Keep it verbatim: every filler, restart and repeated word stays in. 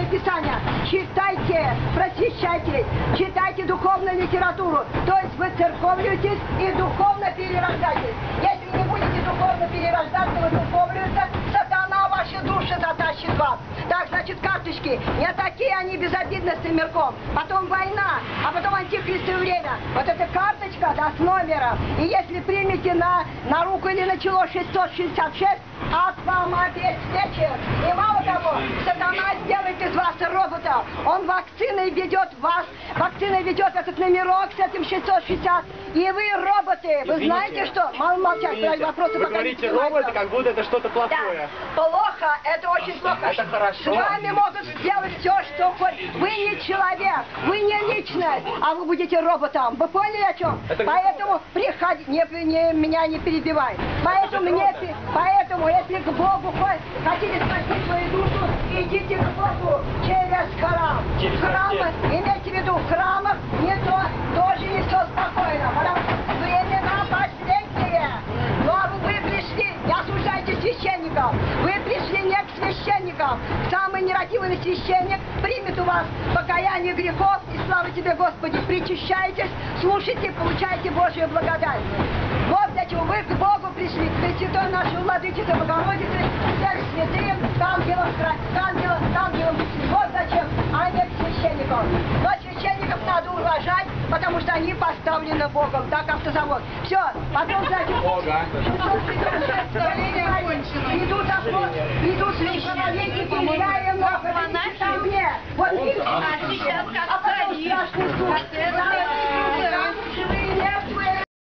Писания. Читайте, просвещайтесь, читайте духовную литературу. То есть вы церковлюетесь и духовно перерождаетесь. Если не будете духовно перерождаться, вы духовлюется, сатана ваши души затащит вас. Так, значит, карточки, не такие они безобидны с мирком. Потом война, а потом антихристовое время. Вот эта карточка, да, с номером. И если примете на, на руку или на чело шестьсот шестьдесят шесть, ад вам обеспечит. И мало того, сатана сделает из вас робота. Он вакциной ведет вас, вакциной ведет этот номерок с этим шестьсот шестьдесят. И вы роботы. Вы Извините. знаете что? Мало молчать, задать вопросы. Вы говорите роботы, как будто это что-то плохое. Да, плохо, это очень плохо. Это хорошо. С вами могут сделать все, что хоть. Вы не человек, вы не личность, а вы будете роботом. Вы поняли о чем? Это Поэтому приходи, не, не, меня не перебивай. Поэтому, мне, поэтому, если к Богу хотите спасти свою душу, идите к Богу через храм. Через Храмы, постель. имейте в виду, в храмах не то, тоже не все спокойно. Потому что времена последние. Но вы пришли, не осуждайте священников. Вы пришли не к священникам. Самый нерадивый священник примет у вас покаяние грехов и слава тебе, Господи. Причащайтесь, слушайте, получайте Божию благодать. Вот для чего вы к Богу пришли, к Пресвятой нашей Владычице Богородице, всех святым, к ангелам, к ангелам, к ангелам. Вот зачем, а не к священникам. Но священников надо уважать, потому что они поставлены Богом, так автозавод. Все, потом, значит, идут охот, идут священники, я и много, там мне. Вот видите, а потом страшный суд.